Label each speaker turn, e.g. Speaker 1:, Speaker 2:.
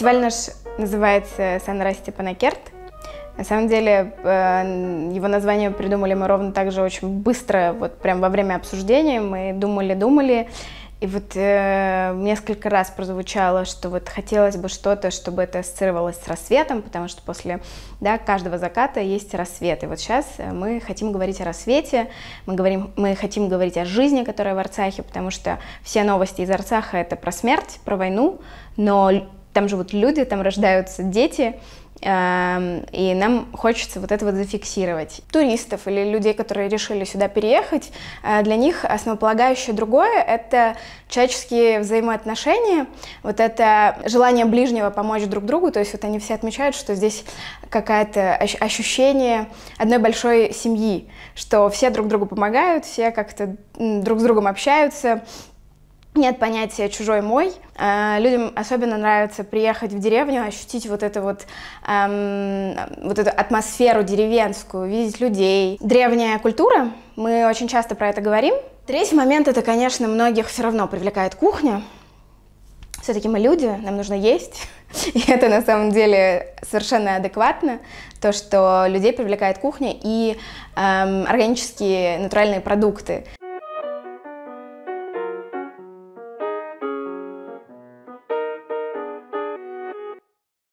Speaker 1: Фестиваль наш называется «Санра Степанакерт». На самом деле его название придумали мы ровно так же очень быстро, вот прям во время обсуждения. Мы думали, и вот несколько раз прозвучало, что вот хотелось бы что-то, чтобы это ассоциировалось с рассветом, потому что после каждого заката есть рассвет. И вот сейчас мы хотим говорить о рассвете, мы хотим говорить о жизни, которая в Арцахе, потому что все новости из Арцаха — это про смерть, про войну, но там живут люди, там рождаются дети, и нам хочется вот это вот зафиксировать. Туристов или людей, которые решили сюда переехать, для них основополагающее другое — это человеческие взаимоотношения, вот это желание ближнего помочь друг другу, то есть вот они все отмечают, что здесь какое-то ощущение одной большой семьи, что все друг другу помогают, все как-то друг с другом общаются. Нет понятия «чужой-мой». Людям особенно нравится приехать в деревню, ощутить вот эту атмосферу деревенскую, видеть людей. Древняя культура, мы очень часто про это говорим. Третий момент — это, конечно, многих все равно привлекает кухня. Все-таки мы люди, нам нужно есть. И это на самом деле совершенно адекватно, то, что людей привлекает кухня и органические натуральные продукты.